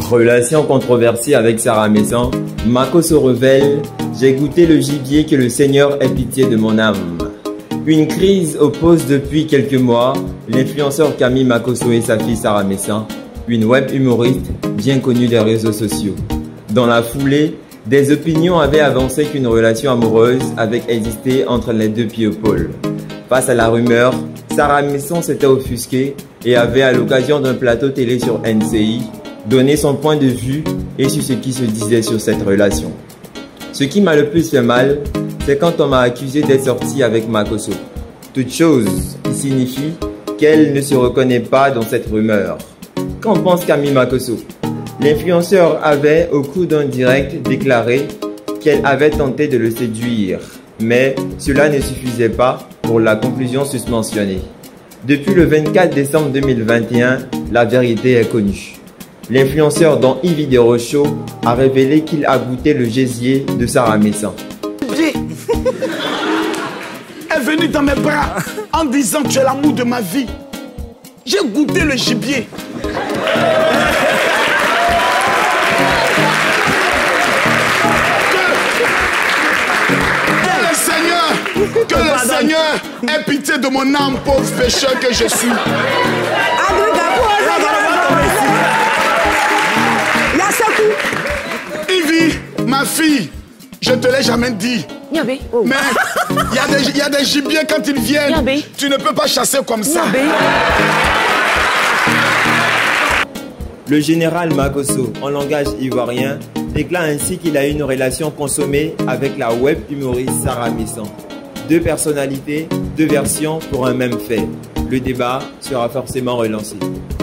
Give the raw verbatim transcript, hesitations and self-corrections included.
Relation controversée avec Sarah Messan, Makosso révèle « J'ai goûté le gibier, que le Seigneur ait pitié de mon âme ». Une crise oppose depuis quelques mois l'influenceur Camille Makosso et sa fille Sarah Messan, une web humoriste bien connue des réseaux sociaux. Dans la foulée, des opinions avaient avancé qu'une relation amoureuse avait existé entre les deux people. Face à la rumeur, Sarah Messan s'était offusquée et avait, à l'occasion d'un plateau télé sur N C I, donné son point de vue et sur ce qui se disait sur cette relation. Ce qui m'a le plus fait mal, c'est quand on m'a accusé d'être sorti avec Makosso. Toute chose qui signifie qu'elle ne se reconnaît pas dans cette rumeur. Qu'en pense Camille Makosso? L'influenceur avait, au cours d'un direct, déclaré qu'elle avait tenté de le séduire, mais cela ne suffisait pas pour la conclusion susmentionnée. Depuis le vingt-quatre décembre deux mille vingt et un, la vérité est connue. L'influenceur dont Yves Desrochaux a révélé qu'il a goûté le gésier de Sarah Messan. Elle est venue dans mes bras en disant tu es l'amour de ma vie. J'ai goûté le gibier. Que le Seigneur, que le Seigneur ait pitié de mon âme, pauvre pécheur que je suis. Ivy, ma fille, je te l'ai jamais dit. Yabé. Oh. Mais il y, y a des gibiers quand ils viennent. Yabé. Tu ne peux pas chasser comme ça. Yabé. Le général Makosso, en langage ivoirien, déclare ainsi qu'il a eu une relation consommée avec la web humoriste Sarah Messan. Deux personnalités, deux versions pour un même fait. Le débat sera forcément relancé.